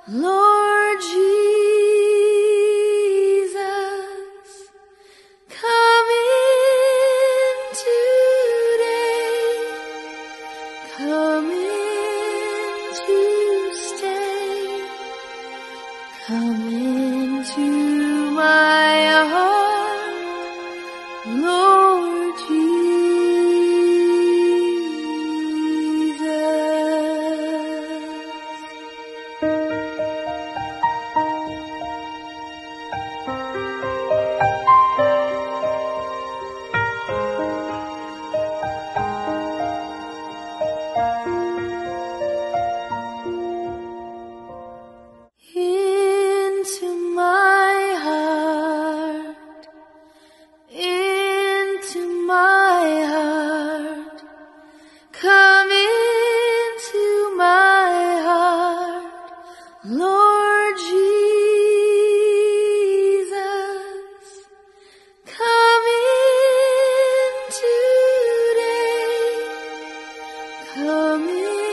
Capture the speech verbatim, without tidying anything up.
Lord Jesus, come in today, come in to stay, come into my heart, Lord Jesus. Into my heart, into my heart, come into my heart, Lord Jesus, come in today, come in.